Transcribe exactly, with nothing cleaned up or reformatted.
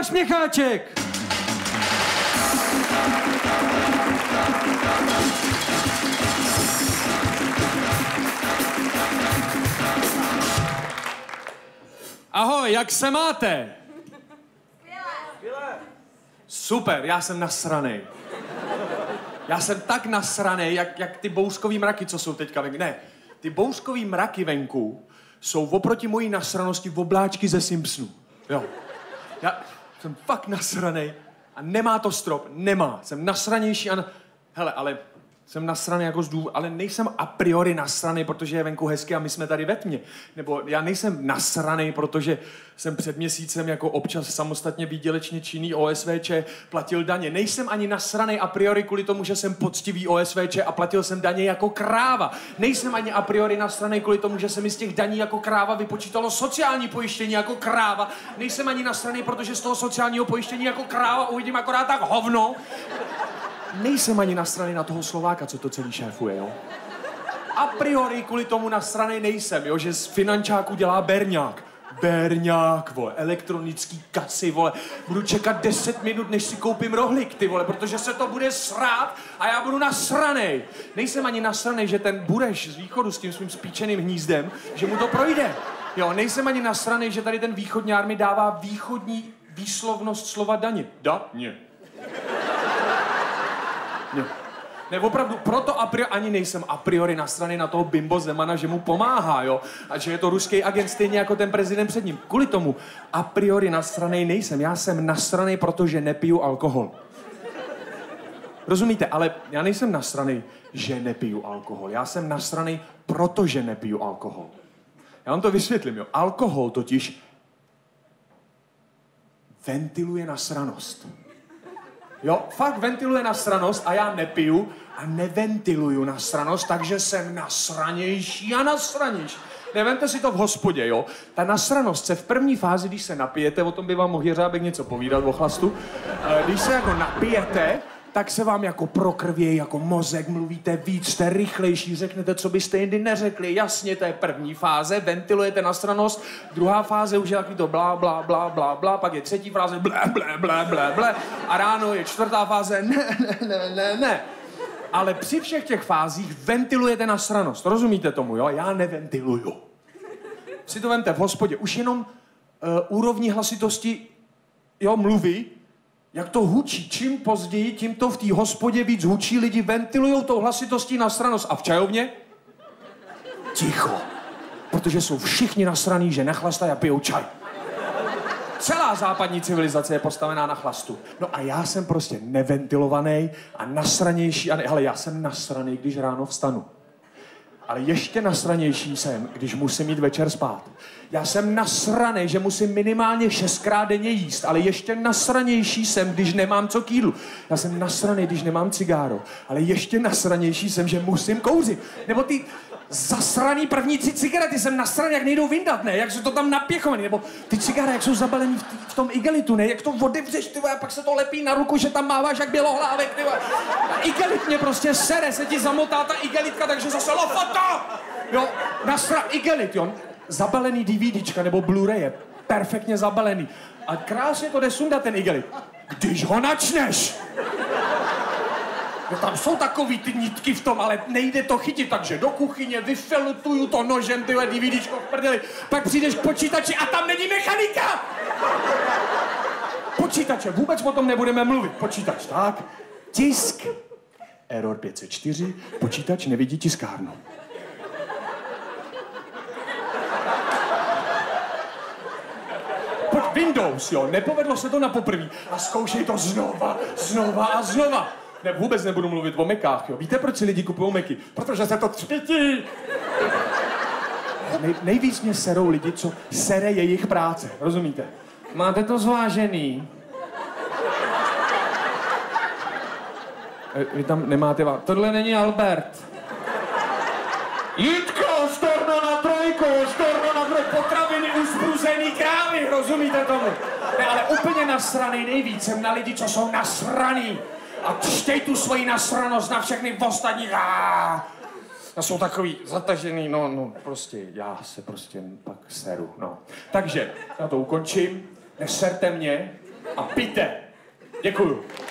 Lukáš Měcháček! Ahoj, jak se máte? Skvěle. Super, já jsem nasranej. Já jsem tak nasranej, jak, jak ty bouřkový mraky, co jsou teďka venku. Ne, ty bouřkový mraky venku jsou oproti mojí nasranosti v obláčky ze Simpsonů. Jo. Já jsem fakt nasranej a nemá to strop, nemá. Jsem nasranější a... Na... Hele, ale jsem nasraný jako z důvodu, ale nejsem a priori nasraný, protože je venku hezky a my jsme tady ve tmě. Nebo já nejsem nasraný, protože jsem před měsícem jako občas samostatně výdělečně činný O S V Č platil daně. Nejsem ani nasraný a priori kvůli tomu, že jsem poctivý O S V Č a platil jsem daně jako kráva. Nejsem ani a priori nasraný kvůli tomu, že se mi z těch daní jako kráva vypočítalo sociální pojištění jako kráva. Nejsem ani nasraný, protože z toho sociálního pojištění jako kráva uvidím akorát tak hovno. Nejsem ani nasraný na toho Slováka, co to celý šéfuje, jo? A priori kvůli tomu nasraný nejsem, jo? Že z finančáku dělá berňák. Berňák, vole, elektronický kasy, vole. Budu čekat deset minut, než si koupím rohlík, ty vole, protože se to bude srát a já budu nasranej. Nejsem ani nasranej, že ten Bureš z východu s tím svým spíčeným hnízdem, že mu to projde. Jo, nejsem ani nasranej, že tady ten východňár mi dává východní výslovnost slova daně. Daně. Ne. ne, opravdu, proto a priori, ani nejsem a priori nasraný na toho Bimbo Zemana, že mu pomáhá, jo? A že je to ruský agent stejně jako ten prezident před ním. Kvůli tomu a priori nasraný nejsem. Já jsem nasraný, protože nepiju alkohol. Rozumíte? Ale já nejsem nasraný, že nepiju alkohol. Já jsem nasraný, protože nepiju alkohol. Já vám to vysvětlím, jo? Alkohol totiž ventiluje nasranost. Jo, fakt ventiluje nasranost a já nepiju a neventiluju nasranost, takže jsem nasranější a nasranější. Nevemte si to v hospodě, jo. Ta nasranost se v první fázi, když se napijete, o tom by vám mohl Jeřábek něco povídat o chlastu, když se jako napijete, tak se vám jako prokrvějí jako mozek, mluvíte víc, jste rychlejší, řeknete, co byste jindy neřekli. Jasně, to je první fáze, ventilujete nasranost, druhá fáze už je takový to blá, blá, blá, blá, blá, pak je třetí fáze blé, blé, blé, blé, blé a ráno je čtvrtá fáze ne, ne, ne, ne, ne. Ale při všech těch fázích ventilujete nasranost, rozumíte tomu, jo? Já neventiluju. Si to vemte v hospodě, už jenom uh, úrovní hlasitosti, jo, mluví, jak to hučí. Čím později, tím to v té hospodě víc hučí, lidi ventilujou tou hlasitostí nasranost. A v čajovně? Ticho. Protože jsou všichni nasraný, že nechlastají a pijou čaj. Celá západní civilizace je postavená na chlastu. No a já jsem prostě neventilovaný a nasranější. A ne, hele, já jsem nasraný, když ráno vstanu. Ale ještě nasranější jsem, když musím jít večer spát. Já jsem nasranej, že musím minimálně šestkrát denně jíst, ale ještě nasranější jsem, když nemám co k jídlu. Já jsem nasranej, když nemám cigáro, ale ještě nasranější jsem, že musím kouřit. Nebo ty zasraný první tři cigarety jsem nasraný, jak nejdou vyndat, ne? Jak jsou to tam napěchovaný, nebo ty cigáry, jak jsou zabalený v, t- v tom igelitu, ne? Jak to odevřeš, ty vole, a pak se to lepí na ruku, že tam máváš jak bělohlávek, ty vole. A igelit mě prostě sere, se ti zamotá ta igelitka, takže zase lofota! Jo, nasra igelit, jo. Zabalený DVDčka nebo Blu-ray je perfektně zabalený. A krásně to jde sundat ten igelit. Když ho načneš! No tam jsou takový ty nitky v tom, ale nejde to chytit, takže do kuchyně vyfilutuju to nožem, tyhle DVDčko v prdeli, pak přijdeš k počítači a tam není mechanika! Počítače, vůbec o tom nebudeme mluvit. Počítač, tak, tisk, error pět set čtyři, počítač nevidí tiskárnu. Pojď Windows, jo, nepovedlo se to na poprví a zkoušej to znova, znova a znova. Ne, vůbec nebudu mluvit o Macách, jo. Víte, proč si lidi kupují Macy? Protože se to třpití. Nej, nejvíc mě serou lidi, co sere jejich práce, rozumíte? Máte to zvážený? E, vy tam nemáte vám. Tohle není Albert. Jitko, storno na trojku, storno na trojku, potraviny uzbruzený krávy, rozumíte tomu? Ne, ale úplně nasraný nejvíc jsem na lidi, co jsou nasraný. A čtěj tu svoji nasranost na všechny ostatní. A jsou takový zatažený, no, no, prostě, já se prostě pak seru, no. Takže, já to ukončím, neserte mě, A pijte. Děkuju.